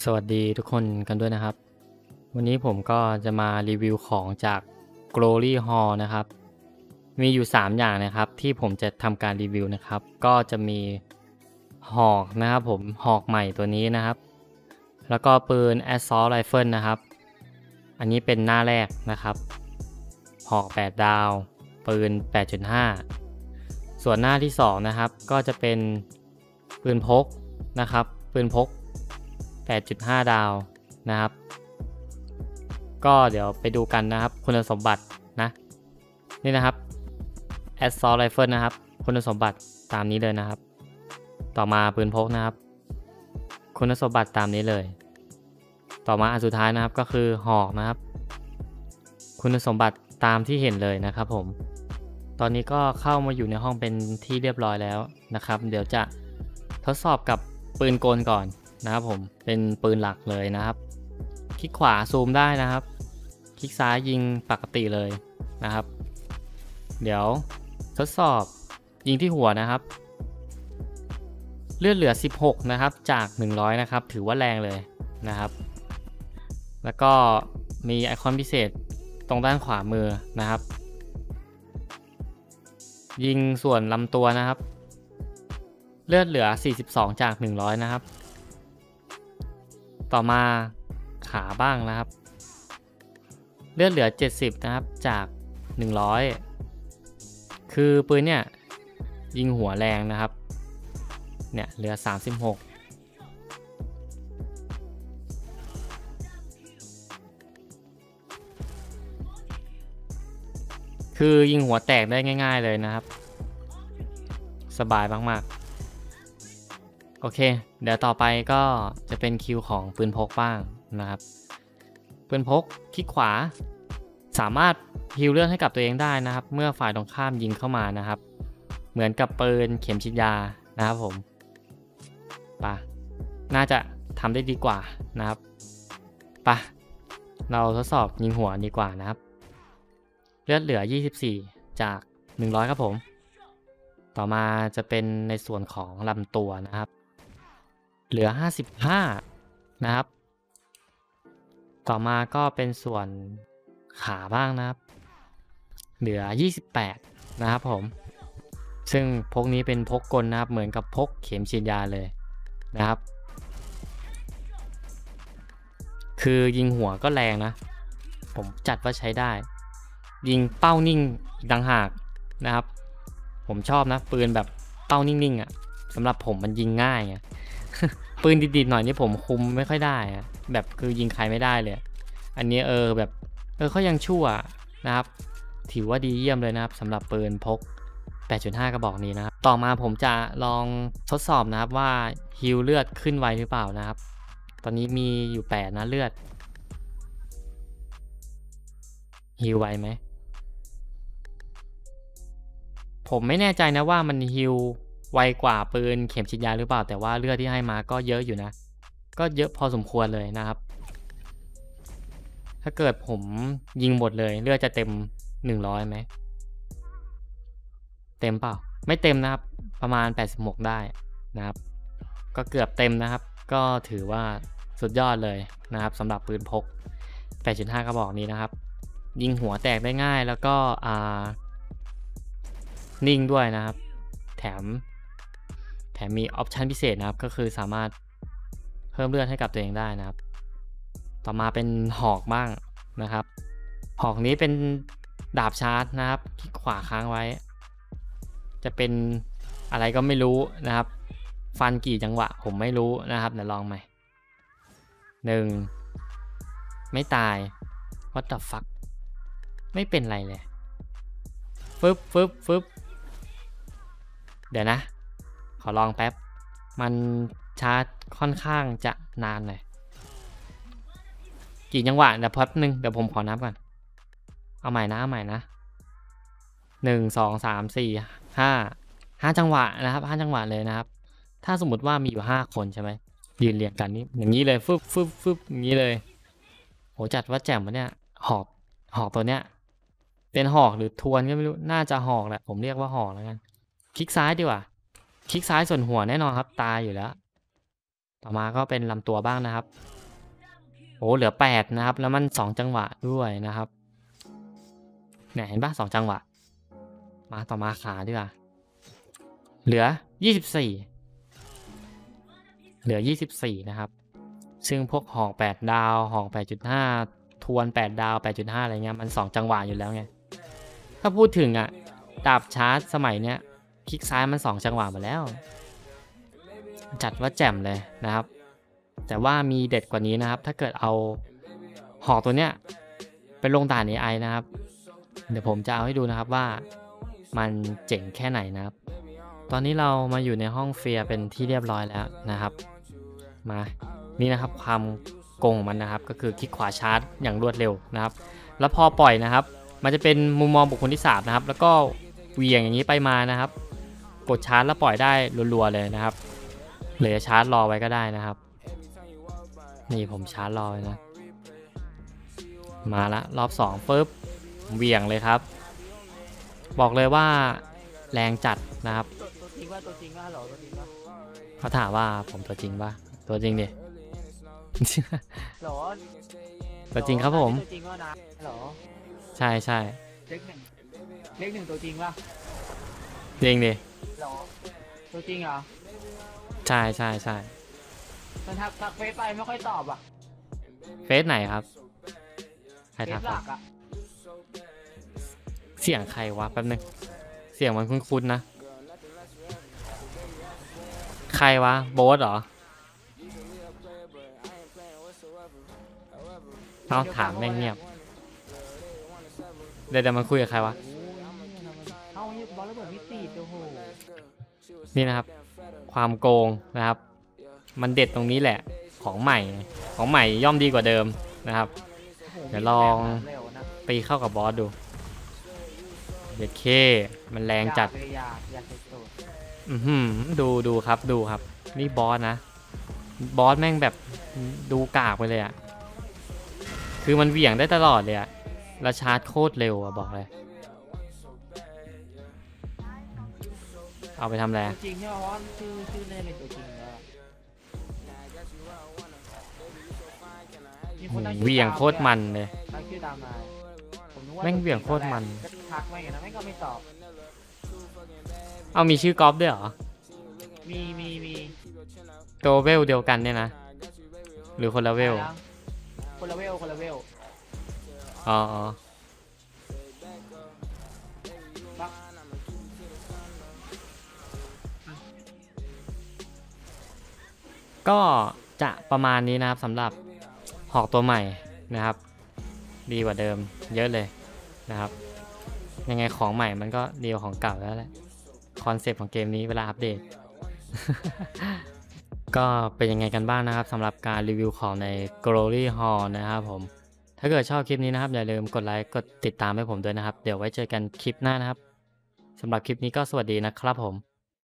สวัสดีทุกคนกันด้วยนะครับวันนี้ผมก็จะมารีวิวของจาก Glory Hall นะครับมีอยู่3อย่างนะครับที่ผมจะทำการรีวิวนะครับก็จะมีหอกนะครับผมหอกใหม่ตัวนี้นะครับแล้วก็ปืน Assault Rifle นะครับอันนี้เป็นหน้าแรกนะครับหอก8ดาวปืน 8.5 ส่วนหน้าที่2นะครับก็จะเป็นปืนพกนะครับปืนพก8.5 ดาวนะครับก็เดี๋ยวไปดูกันนะครับคุณสมบัตินะนี่นะครับ Assault Rifle นะครับคุณสมบัติตามนี้เลยนะครับต่อมาปืนพกนะครับคุณสมบัติตามนี้เลยต่อมาอันสุดท้ายนะครับก็คือหอกนะครับคุณสมบัติตามที่เห็นเลยนะครับผมตอนนี้ก็เข้ามาอยู่ในห้องเป็นที่เรียบร้อยแล้วนะครับเดี๋ยวจะทดสอบกับปืนกลก่อนนะครับผมเป็นปืนหลักเลยนะครับคลิกขวาซูมได้นะครับคลิกซ้ายยิงปกติเลยนะครับเดี๋ยวทดสอบยิงที่หัวนะครับเลือดเหลือ16นะครับจาก100นะครับถือว่าแรงเลยนะครับแล้วก็มีไอคอนพิเศษตรงด้านขวามือนะครับยิงส่วนลำตัวนะครับเลือดเหลือ42จาก100นะครับต่อมาขาบ้างนะครับเลือดเหลือ70นะครับจาก100คือปืนเนี่ยยิงหัวแรงนะครับเนี่ยเหลือ36คือยิงหัวแตกได้ง่ายๆเลยนะครับสบายมากๆโอเคเดี๋ยวต่อไปก็จะเป็นคิวของปืนพกบ้างนะครับปืนพกคลิกขวาสามารถฮีลเลือดให้กับตัวเองได้นะครับเมื่อฝ่ายตรงข้ามยิงเข้ามานะครับเหมือนกับปืนเข็มฉีดยานะครับผมปะน่าจะทำได้ดีกว่านะครับปะเราทดสอบยิงหัวดีกว่านะครับเลือดเหลือ24จาก100ครับผมต่อมาจะเป็นในส่วนของลำตัวนะครับเหลือ55นะครับต่อมาก็เป็นส่วนขาบ้างนะครับเหลือ28นะครับผมซึ่งพกนี้เป็นพกกลนะครับเหมือนกับพกเข็มฉีดยาเลยนะครับคือยิงหัวก็แรงนะผมจัดว่าใช้ได้ยิงเป้านิ่งอีกต่างหากนะครับผมชอบนะปืนแบบเป้านิ่งๆอ่ะสำหรับผมมันยิงง่ายไง ปืนดิดๆหน่อยนี่ผมคุมไม่ค่อยได้อะแบบคือยิงใครไม่ได้เลยอันนี้แบบเขายังชั่วนะครับถือว่าดีเยี่ยมเลยนะครับสำหรับปืนพก 8.5 กระบอกนี้นะครับต่อมาผมจะลองทดสอบนะครับว่าฮีลเลือดขึ้นไวหรือเปล่านะครับตอนนี้มีอยู่8นะเลือดฮีลไวไหมผมไม่แน่ใจนะว่ามันฮีลไวกว่าปืนเข็มฉีดยาหรือเปล่าแต่ว่าเลือดที่ให้มาก็เยอะอยู่นะก็เยอะพอสมควรเลยนะครับถ้าเกิดผมยิงหมดเลยเลือดจะเต็ม100ไหมเต็มเปล่าไม่เต็มนะครับประมาณ86ได้นะครับก็เกือบเต็มนะครับก็ถือว่าสุดยอดเลยนะครับสำหรับปืนพก 8.5 กระบอกนี้นะครับยิงหัวแตกได้ง่ายแล้วก็นิ่งด้วยนะครับแถมมีออปชันพิเศษนะครับก็คือสามารถเพิ่มเลือดให้กับตัวเองได้นะครับต่อมาเป็นหอกบ้างนะครับหอกนี้เป็นดาบชาร์จนะครับคลิกขวาค้างไว้จะเป็นอะไรก็ไม่รู้นะครับฟันกี่จังหวะผมไม่รู้นะครับเดี๋ยวลองใหม่1ไม่ตาย what the fuck ไม่เป็นไรเลยฟึบเดี๋ยวนะขอลองแป๊บมันชาร์จค่อนข้างจะนานหน่อยกี่จังหวะเดี๋ยวแป๊บนึงเดี๋ยวผมขอนับก่อนเอาใหม่นะ1 2 3 4 5จังหวะนะครับ5จังหวะเลยนะครับถ้าสมมติว่ามีอยู่5คนใช่ไหมยืนเรียงกันนี่อย่างนี้เลยฟึบอย่างนี้เลยโหจัดว่าแจ่มวะเนี่ยหอกตัวเนี้ยเป็นหอกหรือทวนก็ไม่รู้น่าจะหอกแหละผมเรียกว่าหอกแล้วกันคลิกซ้ายดีกว่าคลิกซ้ายส่วนหัวแน่นอนครับตายอยู่แล้วต่อมาก็เป็นลำตัวบ้างนะครับโอ้เหลือ8นะครับแล้วมัน2จังหวะด้วยนะครับเนี่ยเห็นปะ2จังหวะมาต่อมาขาดีกว่าเหลือ24เหลือ24นะครับซึ่งพวกหอก8ดาวหอก 8.5 ทวน8ดาว 8.5 อะไรเงี้ยมัน2จังหวะอยู่แล้วไงถ้าพูดถึงอ่ะดาบชาร์จสมัยเนี้ยคลิกซ้ายมัน2จังหวะหมดแล้วจัดว่าแจ่มเลยนะครับแต่ว่ามีเด็ดกว่านี้นะครับถ้าเกิดเอาหอกตัวเนี้ยไปลงด่าน AI นะครับเดี๋ยวผมจะเอาให้ดูนะครับว่ามันเจ๋งแค่ไหนนะครับตอนนี้เรามาอยู่ในห้องเฟียร์เป็นที่เรียบร้อยแล้วนะครับมานี่นะครับความโกงของมันนะครับก็คือคลิกขวาชาร์จอย่างรวดเร็วนะครับแล้วพอปล่อยนะครับมันจะเป็นมุมมองบุคคลที่3นะครับแล้วก็เหวี่ยงอย่างนี้ไปมานะครับกดชาร์จแล้วปล่อยได้รัวๆเลยนะครับเหลือชาร์จรอไว้ก็ได้นะครับนี่ผมชาร์จรอไว้นะมาละรอบ2ปึ๊บเหวี่ยงเลยครับบอกเลยว่าแรงจัดนะครับตัวจริงว่าตัวจริงว่าหรอตัวจริงว่าเขาถามว่าผมตัวจริงปะตัวจริงดิหรอตัวจริงครับผมตัวจริงว่านะหรอใช่ใช่เลขหนึ่งตัวจริงว่าจริงดิหรอตัวจริงเหรอใช่ใช่ใช่มันทักเฟซไปไม่ค่อยตอบอ่ะเฟซไหนครับใครทักหลักอ่ะเสียงใครวะแป๊บนึงเสียงมันคุ้นๆนะใครวะโบ๊ทเหรอต้องถามแม่งเงียบเดี๋ยวมันคุยกับใครวะเอาบอลระเบิดมิติโอ้โหนี่นะครับความโกงนะครับมันเด็ดตรงนี้แหละของใหม่ย่อมดีกว่าเดิมนะครับเดี๋ยวลองตีเข้ากับบอสดูเด็ดเคมันแรงจัดดูครับนี่บอสนะบอสแม่งแบบดูกากไปเลยอ่ะคือมันเหวี่ยงได้ตลอดเลยอ่ะแล้วชาร์จโคตรเร็วอ่ะบอกเลยเอาไปทำอะไรจริงใช่ไหมว่าชื่อเล่นเป็นตัวจริงเหวี่ยงโคตรมันเลยแม่งเหวี่ยงโคตรมันทักไม่นะแม่งก็ไม่ตอบเอามีชื่อกอล์ฟด้วยเหรอมีตัวเวลเดียวกันเนี่ยนะหรือคนละเวลคนละเวลอ๋อก็จะประมาณนี้นะครับสำหรับหอกตัวใหม่นะครับดีกว่าเดิมเยอะเลยนะครับยังไงของใหม่มันก็ดีกว่าของเก่าแล้วแหละคอนเซปต์ของเกมนี้เวลาอัปเดต ก็เป็นยังไงกันบ้างนะครับสำหรับการรีวิวของใน Glory Hall นะครับผมถ้าเกิดชอบคลิปนี้นะครับอย่าลืมกดไลค์กดติดตามให้ผมด้วยนะครับเดี๋ยวไว้เจอกันคลิปหน้านะครับสำหรับคลิปนี้ก็สวัสดีนะครับผม